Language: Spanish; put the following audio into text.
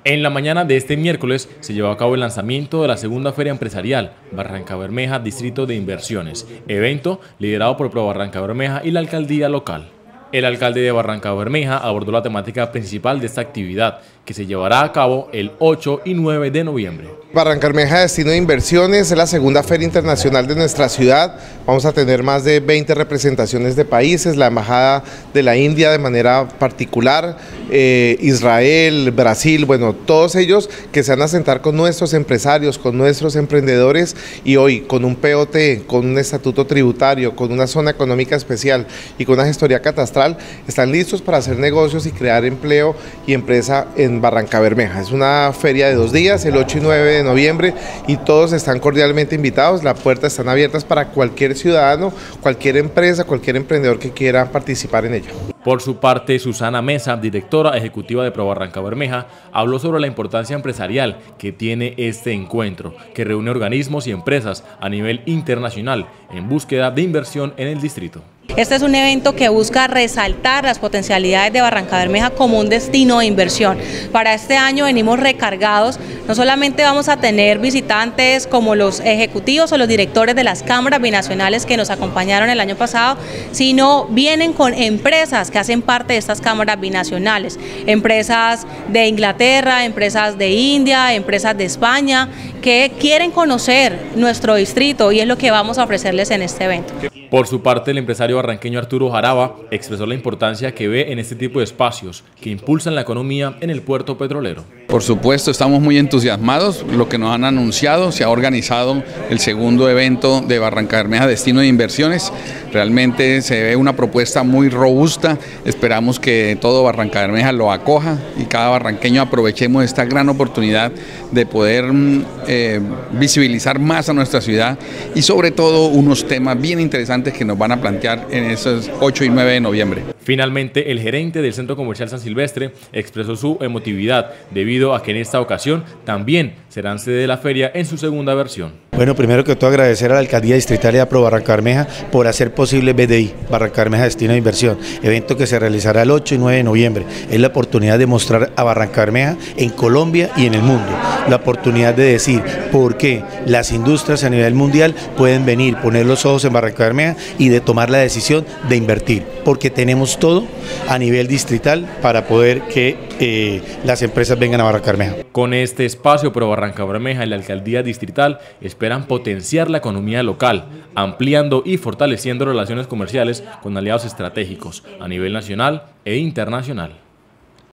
En la mañana de este miércoles se llevó a cabo el lanzamiento de la segunda Feria Empresarial Barrancabermeja Distrito de Inversiones, evento liderado por ProBarrancabermeja y la alcaldía local. El alcalde de Barrancabermeja abordó la temática principal de esta actividad, que se llevará a cabo el 8 y 9 de noviembre. Barrancabermeja Destino de Inversiones es la segunda feria internacional de nuestra ciudad. Vamos a tener más de 20 representaciones de países, la embajada de la India de manera particular, Israel, Brasil, bueno, todos ellos que se van a sentar con nuestros empresarios, con nuestros emprendedores, y hoy con un POT, con un estatuto tributario, con una zona económica especial y con una gestoría catastral, están listos para hacer negocios y crear empleo y empresa en Barrancabermeja. Es una feria de 2 días, el 8 y 9 de noviembre, y todos están cordialmente invitados. Las puertas están abiertas para cualquier ciudadano, cualquier empresa, cualquier emprendedor que quiera participar en ella. Por su parte, Susana Mesa, directora ejecutiva de ProBarrancabermeja, habló sobre la importancia empresarial que tiene este encuentro, que reúne organismos y empresas a nivel internacional en búsqueda de inversión en el distrito. Este es un evento que busca resaltar las potencialidades de Barrancabermeja como un destino de inversión. Para este año venimos recargados, no solamente vamos a tener visitantes como los ejecutivos o los directores de las cámaras binacionales que nos acompañaron el año pasado, sino vienen con empresas que hacen parte de estas cámaras binacionales, empresas de Inglaterra, empresas de India, empresas de España, que quieren conocer nuestro distrito, y es lo que vamos a ofrecerles en este evento. Por su parte, el empresario barranqueño Arturo Jaraba expresó la importancia que ve en este tipo de espacios que impulsan la economía en el puerto petrolero. Por supuesto, estamos muy entusiasmados. Lo que nos han anunciado, se ha organizado el segundo evento de Barrancabermeja Destino de Inversiones. Realmente se ve una propuesta muy robusta. Esperamos que todo Barrancabermeja lo acoja y cada barranqueño aprovechemos esta gran oportunidad de poder visibilizar más a nuestra ciudad, y sobre todo unos temas bien interesantes que nos van a plantear en esos 8 y 9 de noviembre. Finalmente, el gerente del Centro Comercial San Silvestre expresó su emotividad debido a que en esta ocasión también serán sede de la feria en su segunda versión. Bueno, primero que todo agradecer a la Alcaldía Distrital y a ProBarrancabermeja por hacer posible BDI, Barrancabermeja Destino de Inversión, evento que se realizará el 8 y 9 de noviembre. Es la oportunidad de mostrar a Barrancabermeja en Colombia y en el mundo, la oportunidad de decir por qué las industrias a nivel mundial pueden venir, poner los ojos en Barrancabermeja y de tomar la decisión de invertir, porque tenemos todo a nivel distrital para poder que las empresas vengan a Barrancabermeja. Con este espacio, ProBarrancabermeja y la Alcaldía Distrital esperan potenciar la economía local, ampliando y fortaleciendo relaciones comerciales con aliados estratégicos a nivel nacional e internacional.